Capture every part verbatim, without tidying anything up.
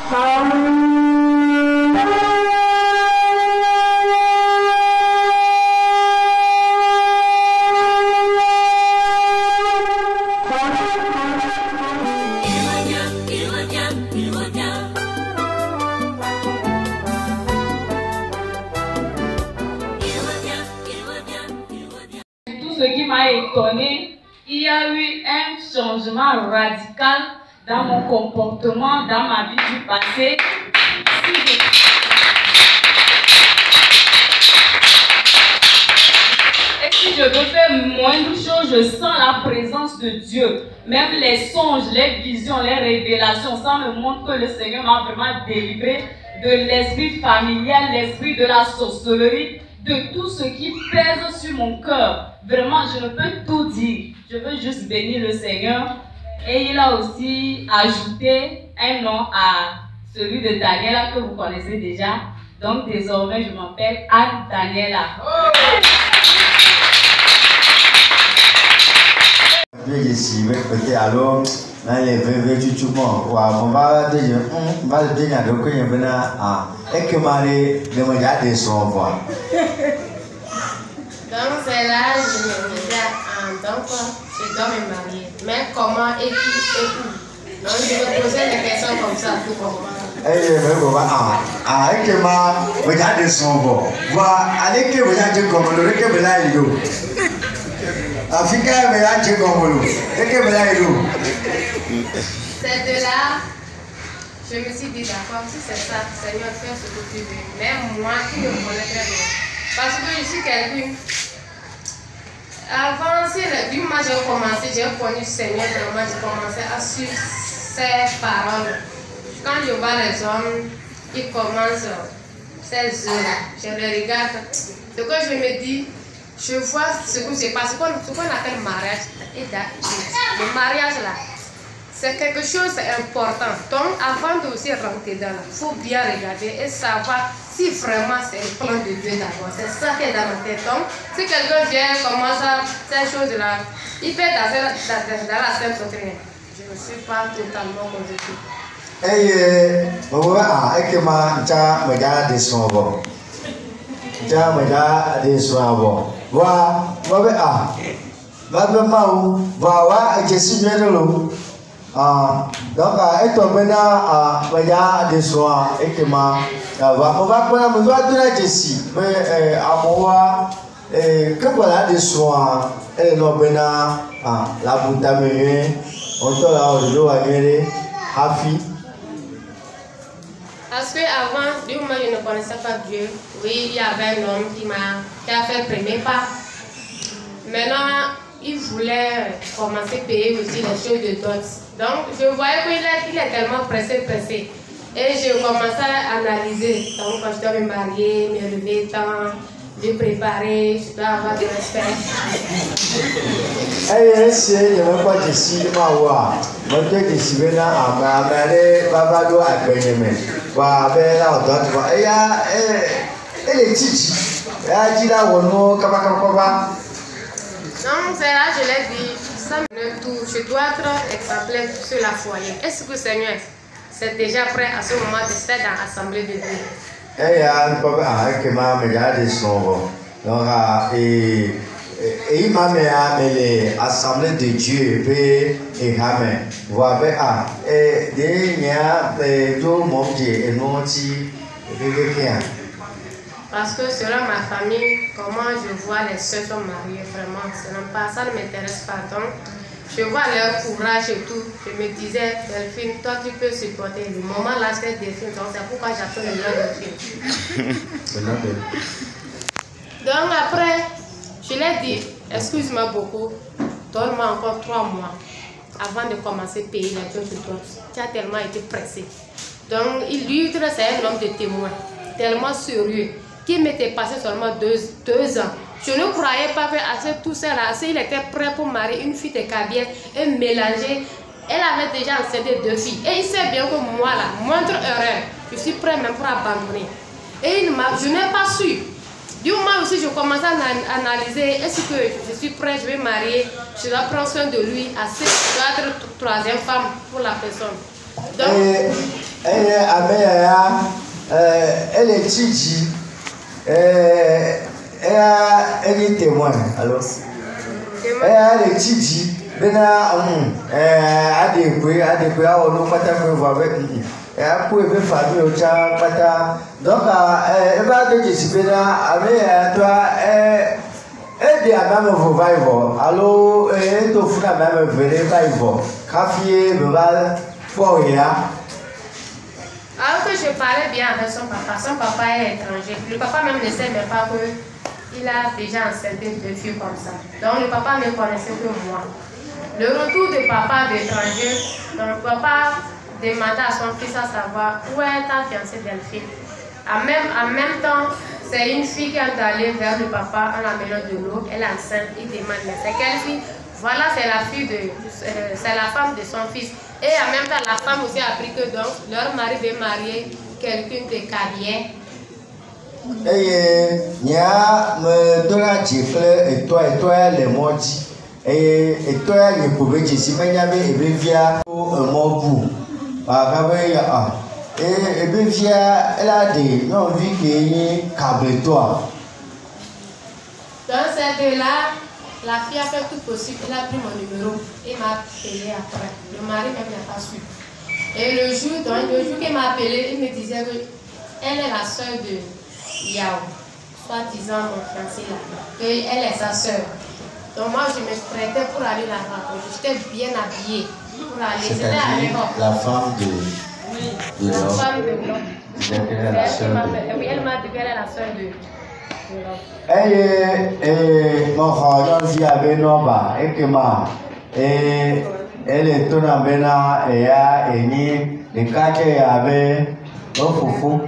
Ce qui m'a étonné, il y a eu un changement radical dans mon comportement, dans ma vie du passé. Et si je veux faire moindre chose, je sens la présence de Dieu. Même les songes, les visions, les révélations, ça me montre que le Seigneur m'a vraiment délivré de l'esprit familial, l'esprit de la sorcellerie, de tout ce qui pèse sur mon cœur. Vraiment, je ne peux tout dire. Je veux juste bénir le Seigneur. Et il a aussi ajouté un nom à celui de Daniela que vous connaissez déjà. Donc désormais, je m'appelle Anne Daniela. Alors, dans les vingt du tout monde, on va dire, on va dire à l'autre qu'il y a un et que Marie ne me garde son voix. Donc c'est là je me disais, donc je dois me marier. Mais comment et qui et où? Donc je me posais des questions comme ça pour comprendre. Eh bien, ah, ah, et que ma regarde son voix. Voilà, allez que vous avez comme le que vous avez dit. Africain, vous avez dit comme le que vous avez dit. C'est de là, je me suis dit d'accord, si c'est ça, Seigneur, fais ce que tu veux. Mais moi qui me connais très bien. Parce que je suis quelqu'un. Avant, du moment où j'ai commencé, j'ai connu le Seigneur, vraiment, j'ai commencé à suivre ses paroles. Quand je vois les hommes, ils commencent ces œuvres, je les regarde. Ce que je me dis, je vois ce que c'est parce qu'on ce qu'on appelle mariage. Et le mariage là, c'est quelque chose d'important. Donc, avant de aussi rentrer dans là, il faut bien regarder et savoir si vraiment c'est le plan de Dieu d'abord. C'est ça qui est dans ma tête. Donc, si quelqu'un vient commencer à ces choses-là, il peut dans, dans, dans la scène doctrine. Je ne suis pas totalement convaincu. Eh, ah, et que ma cha me garde son voix. Cha me garde son voix. Wa, wa ah. Va be mau, va wa que si je le ah, donc, étant maintenant, il y a des soins et que ma, on va prendre, on va donner ici, mais à moi, que voilà des soins et non maintenant, la boutamée, on te l'a aujourd'hui, Hafi. Parce qu'avant, du moment où je ne connaissais pas Dieu, oui, il y avait un homme qui m'a fait le premier pas. Maintenant, il voulait commencer à payer aussi les choses de dot. Donc, je voyais qu'il est, il est tellement pressé, pressé. Et je commençais à analyser. Donc, quand je dois me marier, me lever tant, me préparer, je dois avoir du respect. Eh, c'est, il n'y a même pas de signe, ma voix. Moi, je te dis, je vais à ma mère, Babado à Benjamin. Bah, ben là, tu vois, et elle est titi. Elle dit là, on nous, Kabakaba. Donc, c'est là, je l'ai dit, ça me touche. Je dois être exemplaire sur la foyer. Est-ce que Seigneur, c'est déjà prêt à ce moment de faire dans l'Assemblée de Dieu? Eh, il m'a regardé son voix. Donc, et il m'a amené à l'Assemblée de Dieu et Amen. Vous voyez, ah, et il y a tout le monde qui est menti. Parce que selon ma famille, comment je vois les soeurs sont mariées, vraiment, pas, ça ne m'intéresse pas. Donc, je vois leur courage et tout. Je me disais, Delphine, toi tu peux supporter. Le moment là, c'est Delphine, donc c'est pourquoi j'appelle le nom Delphine. Donc après, je l'ai dit, excuse-moi beaucoup, donne-moi encore trois mois avant de commencer à payer les choses de toi. Tu as tellement été pressé. Donc, il lui, c'est un homme de témoin, tellement sérieux, qui m'était passé seulement deux, deux ans. Je ne croyais pas que tout ça là, il était prêt pour marier une fille de Kabylie et mélanger. Elle avait déjà enceinté deux filles. Et il sait bien que moi là, moindre erreur, je suis prêt même pour abandonner. Et il je n'ai pas su. Du moment aussi je commençais à analyser, est-ce que je suis prêt, je vais marier, je dois prendre soin de lui, assez, je dois être troisième femme pour la personne. Donc, Elle est Amélia, elle est Titi, elle est témoin. Alors, elle est Titi. Bena um eh ade kwe ade kwe awo no pata kwe vo abe eh akwe be fa bi o cha pata donc eh e ba de jisi bena ame eh to eh e de abame vo vivo allo eh to funa abame vele vivo kafie be ba po ya. Alors que je parlais bien avec son papa, son papa est étranger. Le papa même ne sait même pas que il a déjà enceinte deux filles comme ça. Donc le papa ne connaissait que moi. Le retour de papa d'étranger, donc papa demandait à son fils à savoir où est ta fiancée Delphine. En même, en même temps, c'est une fille qui est allée vers le papa en l'amenant de l'eau. Elle est enceinte, il demande mais c'est quelle fille? Voilà, c'est la fille de, euh, c'est la femme de son fils. Et en même temps, la femme aussi a appris que donc leur mari veut marier quelqu'un de carrière. Et il y a me donner et toi et toi les maudits. Et toi, les pauvres, si vous avez des via pour un mot et via elle a des non vie qui câble toi. Dans cette là, la fille a fait tout possible. Elle a pris mon numéro et m'a appelé après. Le mari même n'a pas su. Et le jour, donc, le jour qu'il m'a appelé, il me disait qu'elle est la soeur de Yao, soi-disant mon fiancé là. Et elle est sa soeur. Donc moi je me prêtais pour aller la rencontrer. J'étais bien habillée pour aller. C'était à l'époque. La femme de, de La l'homme. femme de l'homme. Elle la sœur de... Oui, elle m'a dit qu'elle est la soeur de, de l'homme. Elle est mon frère, elle avait Noba, et que ma. Et elle est ton amena et a eni les quatre avait un foufou.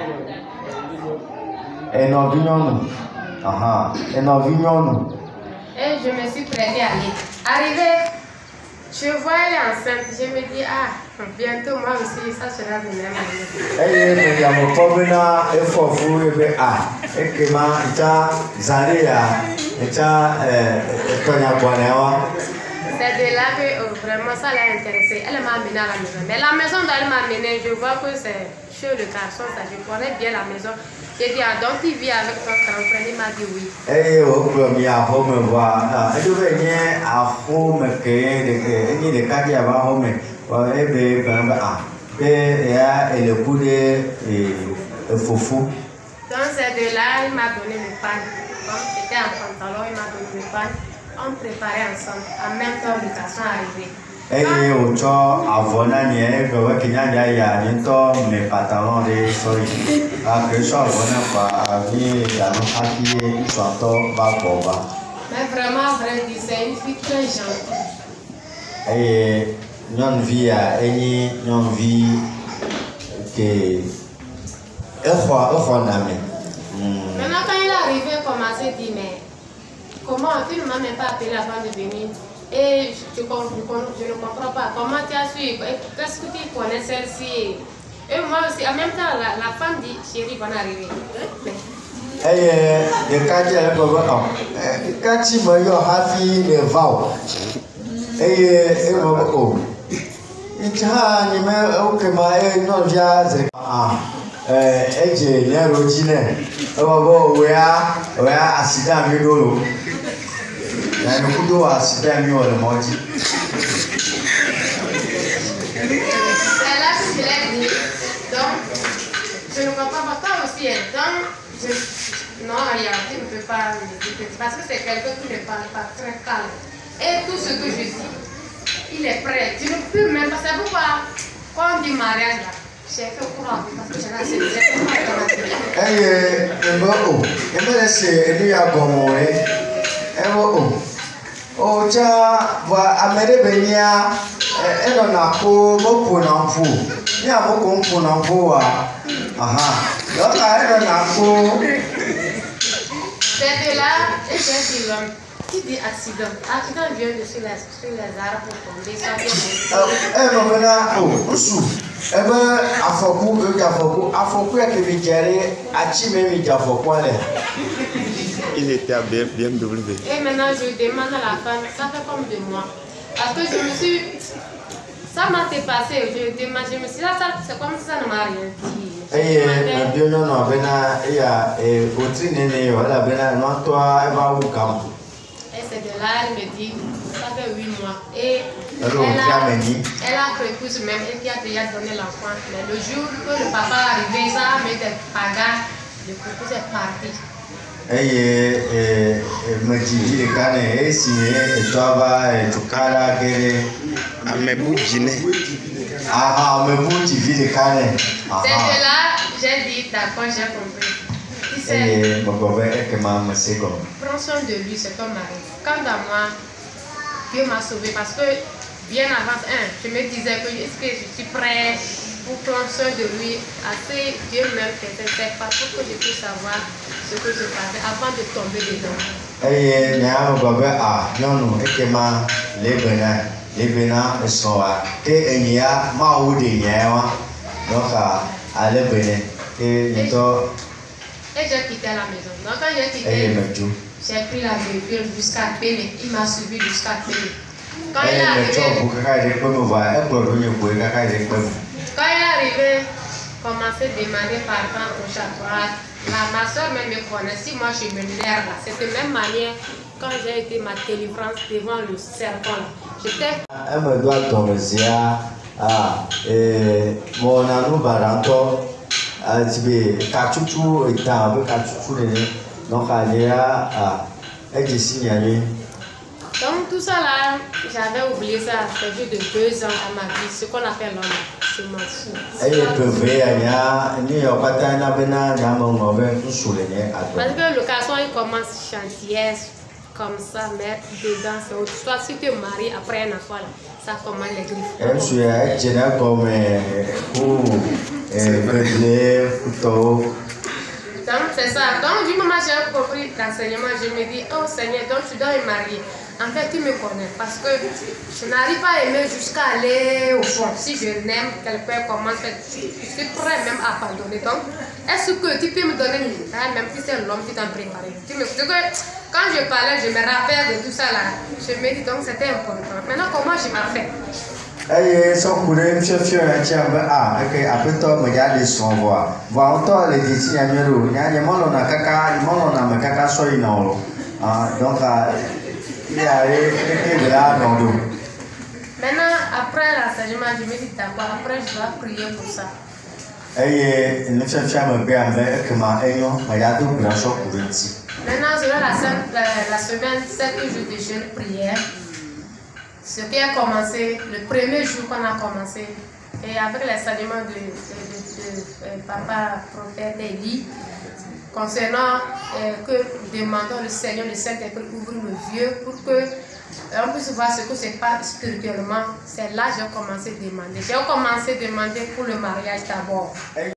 Et non vignon. Ah ah. Et non vignon. Et je me suis prêtée à aller. Arrivée, je vois elle est enceinte. Je me dis, ah, bientôt moi aussi, ça sera de même manière. Eh, mais mon problème est fort fou et ah, et que ma ita Zaria, ita Tonya Bonewa. C'est de là que oh, vraiment ça l'a intéressé. Elle m'a amenée à la maison. Mais la maison dont elle m'a amenée, je vois que c'est chez le garçon, ça, je connais bien la maison. J'ai dit, ah, donc il vit avec ton grand frère, il m'a dit oui. Eh, au premier à home voir, elle devait venir à home que il y a des cas qui avaient home. Eh bien, ben ah, et le coup de foufou. Donc c'est de là, il m'a donné le pan. Comme j'étais en pantalon, il m'a donné le pan. On préparait ensemble. En même temps, le garçon est arrivé. Eh, au cho avant n'année, que ouais, qu'il y a il y a un temps, mes pantalons de sorry. Ah, que je sois bon pas, venir dans nos papiers, ils sont tous bas pour bas. Mais vraiment, vrai, c'est une fille très gentille. Eh, non vie à any non vie que elle croit, elle croit n'amène. Maintenant, quand il est arrivé, il commençait à dire, mais comment tu ne m'as même pas appelé avant de venir? Et je, je, je, je ne comprends pas. Comment tu as su? Qu'est-ce que tu connais celle-ci? Et moi aussi, en même temps, la, la femme dit, chérie, bonne arrivée. Eh, le cas qui est le problème. Quand tu me dis, happy le vow. Eh, eh, oh. Il a ni me ok ma e non via ze ah eh eje ne rojine e wo bo we a we a accident mi dolo na no kudo accident mi o le moji. C'est là que je l'ai dit. Donc, je ne comprends pas. Toi aussi, donc, je... non, il y a, tu ne peux pas me dire parce que c'est quelqu'un qui ne parle pas très calme. Et tout ce que je dis, il est prêt. Tu ne peux même pas. C'est pourquoi, quand on dit mariage, j'ai fait croire parce que j'ai assez de temps. Eh, eh, bon, eh, mais c'est lui à bon, eh, eh, bon, oh, tiens, voilà, Amédée Benia, elle en a pour mon pour l'emploi. Il y a beaucoup pour l'emploi. Ah, donc elle en a pour. C'est de là, et j'ai dit l'homme. Qui dit accident? Accident vient de sur les, sur les arbres pour tomber. Eh, non, maintenant, oh, sous. Eh bien, à Fokou, eux, à Fokou, à Fokou, il y a que Vigéré, à Chimé, il y a Fokou, il était à B M W. Et maintenant, je demande à la femme, ça fait comme de moi. Parce que je me suis. Ça m'a dépassé. Je, je, je me suis dit, ça, c'est comme si ça ne m'a rien dit. Et bien non non bena il y a autre néné voilà bena non toi elle va où comme et c'est de là elle me dit ça fait huit mois et elle alors a, tu as mené elle a préposé même elle qui a déjà donné l'enfant mais le jour que le papa est arrivé ça a mis des pagas le préposé est parti et me dit les cannes et signé et toi va et tu cala que à mes boudines. Ah, mais vous, tu vis les cannes. C'est de là, j'ai dit, d'accord, j'ai compris. Tu sais, et mon copain est que maman, c'est comme. prends soin de lui, c'est ton mari. Quant à moi, Dieu m'a sauvé parce que bien avant, hein, je me disais que est-ce que je suis prêt pour prendre soin de lui. Assez, Dieu même fait c'est pas pour que je puisse savoir ce que je faisais avant de tomber dedans. Et il y a un copain, ah, non, non, et que ma, les bénins. Les bénins sont là. Et il y a ma ou des niais, donc à les bénins. Et j'ai quitté la maison. Donc quand j'ai quitté, j'ai pris la voiture jusqu'à Péné. Il m'a suivi jusqu'à Péné. Quand il est arrivé, quand il est arrivé, commençait à demander pardon au chapeau. Ma soeur même me connaît. Si moi je me lève là, c'est de la même manière. Quand j'ai été ma délivrance devant le serpent, j'étais. Elle me doit tomber ah et mon anou baranto ah tu veux kachuchu et t'as un peu kachuchu les donc elle a ah elle dit signaler. Donc tout ça là, j'avais oublié ça. Ça fait de deux ans à ma vie, ce qu'on appelle l'homme. Je m'en fous. Elle est privée, elle a ni au patin na bena na mon mauvais tout sous les nez. Parce que le garçon il commence chantier. Comme ça, mais dedans, c'est autre chose. Si tu te maries après un enfant, ça commence les griffes. Elle suis un général comme pour bébé, couteau. Donc, c'est ça. Donc, du moment où j'ai compris l'enseignement, je me dis, oh Seigneur, donc tu dois me marier. En fait, tu me connais parce que je n'arrive pas à aimer jusqu'à aller au fond. Si je n'aime quelqu'un, comment faire, je suis prêt même à pardonner. Donc, est-ce que tu peux me donner une détail, même si c'est l'homme qui t'a préparé? Tu me... Quand je parlais, je me rappelle de tout ça là. Je me dis donc c'était important. Maintenant, comment je m'en fais? Eh, son courrier, monsieur Fiona, tiens, ah, ok, après toi, me garde son voix. Voir toi les décisions, il y a des gens qui ont caca, ils ont un caca sur une eau. Donc, il y a des là dans l'eau. Maintenant, après l'enseignement, je me dis d'accord, après je dois prier pour ça. Eh, monsieur Fiona, me garde, mais comment, eh, non, il y a deux grands chocs pour le petit. Maintenant, selon la, la, la semaine, sept jours de jeûne prière, ce qui a commencé, le premier jour qu'on a commencé, et avec l'enseignement de, de, de, de, de papa prophète Élie, concernant euh, que nous demandons le Seigneur, le Saint-Esprit, ouvre nos yeux pour que on puisse voir ce que c'est pas spirituellement. C'est là que j'ai commencé à demander. J'ai commencé à demander pour le mariage d'abord.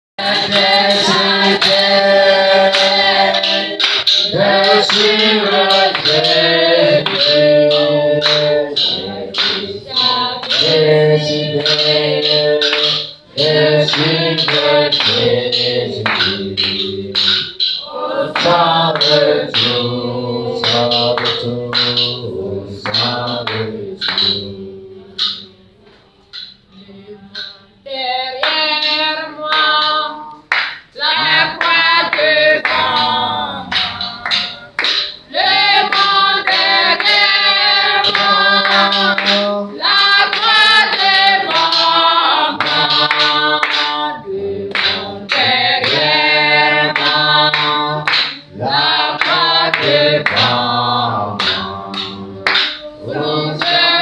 Derrière moi, la croix devant, le monde derrière moi, la croix devant moi, le monde derrière moi, la croix devant moi. Vous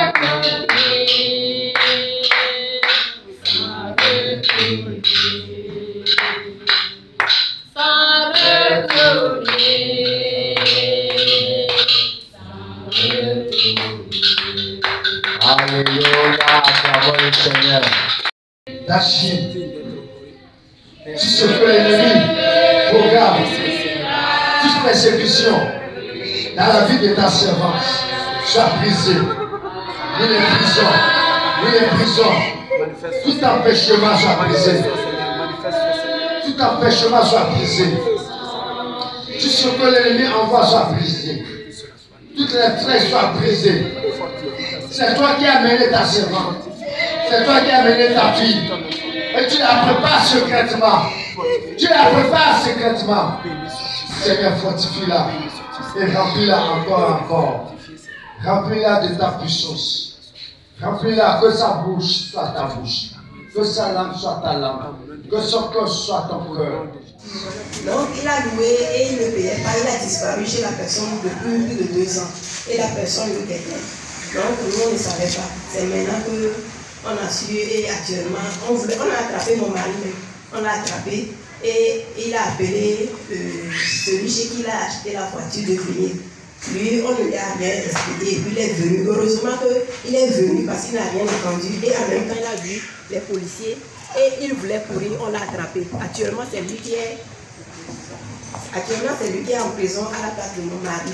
sans retourner, sans retourner. Alléluia, bravo le Seigneur. La Chine, tout ce que l'ennemi programme, toute persécution dans la vie de ta servante soit brisée. Ni les prisons, ni les prisons, tout empêchement soit brisé. Tout empêchement soit brisé. Tout ce que l'ennemi envoie soit brisé. Toutes les traits soient brisées. C'est toi qui as mené ta servante. C'est toi qui as mené ta fille. Et tu la prépares secrètement. Tu la prépares secrètement. Seigneur, fortifie-la. Et remplis-la encore, encore. Remplis-la de ta puissance. Remplis-la, que sa bouche soit ta bouche. Que sa langue soit ta langue. Que son cœur soit ton cœur. Donc il a loué et il ne payait pas. Il a disparu chez la personne depuis plus de deux ans. Et la personne le payait. Donc tout le monde ne savait pas. C'est maintenant qu'on a su et actuellement, on, voulait, on a attrapé mon mari. On l'a attrapé et il a appelé euh, celui chez qui il a acheté la voiture de venir. Lui, on ne lui a rien expliqué et puis il est venu. Heureusement qu'il est venu parce qu'il n'a rien entendu. Et en même temps, il a vu les policiers et il voulait courir, on l'a attrapé. Actuellement, c'est lui qui est Actuellement, c'est lui qui est en prison à la place de mon mari.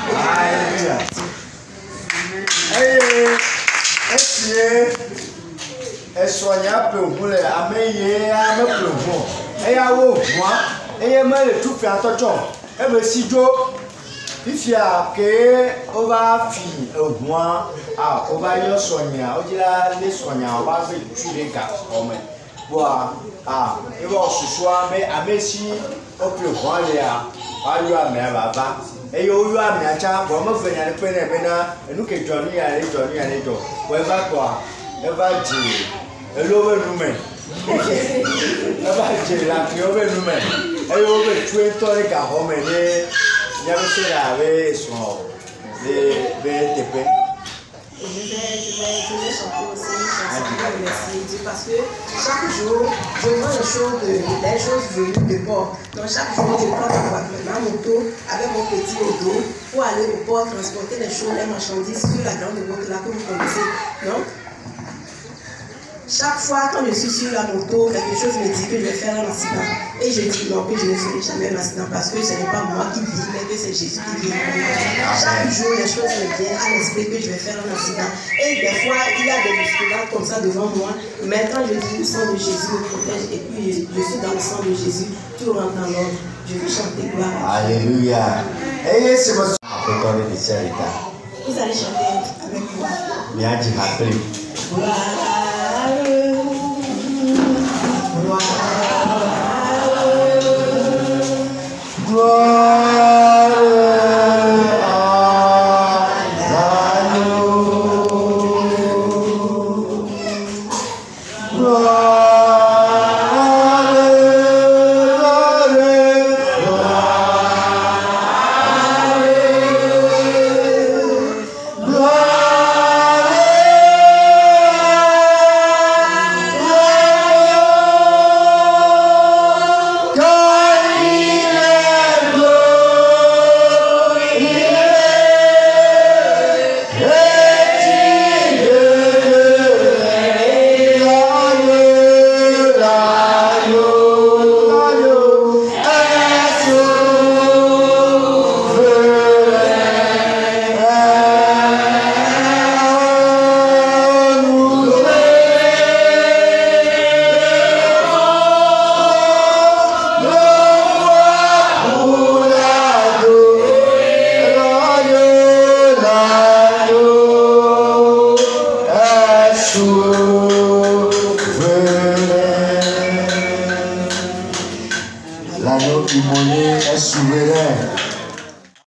Et soigna peu pour les amélier à me plomb. Et à vous, moi, et me tout fait attention. Et me si jo. Il y a que on va finir au moins, ah, on va y soigner. On dit là, les soignants, on va faire tuer les gars. Voilà, ah, et bon, ce soir, mais à Messi, on peut voir les à, à lui à mes baba. Et yo, you are my child, bon, moi, venez à le peine, et nous qui Johnny à les Johnny à les dos. Ouais, va quoi, elle va dire, elle over nous même. Elle va dire, la qui over nous même. Elle over tuer tous les gars, on met les. Il y avait ce avec son B T P. Je vais, je vais, je vais chanter aussi une chanson pour remercier Dieu parce que chaque jour, je vois les choses, de, les choses venues de port. Donc chaque jour, je prends ma voiture, ma moto avec mon petit auto pour aller au port, transporter les choses, les marchandises sur la grande route là que vous connaissez. Donc, chaque fois quand je suis sur la moto, quelque chose me dit que je vais faire un accident. Et je dis non, que je ne ferai jamais un accident parce que ce n'est pas moi qui vis, mais que c'est Jésus qui vit. Chaque jour, les choses me viennent à l'esprit que je vais faire un accident. Et des fois, il y a des bousculades comme ça devant moi. Mais quand je dis le sang de Jésus me protège et puis je, je suis dans le sang de Jésus, tout rentre en ordre. Je vais chanter gloire. Alléluia. Et c'est votre Vous allez chanter avec moi. Bien dit, rappelez. Gloire.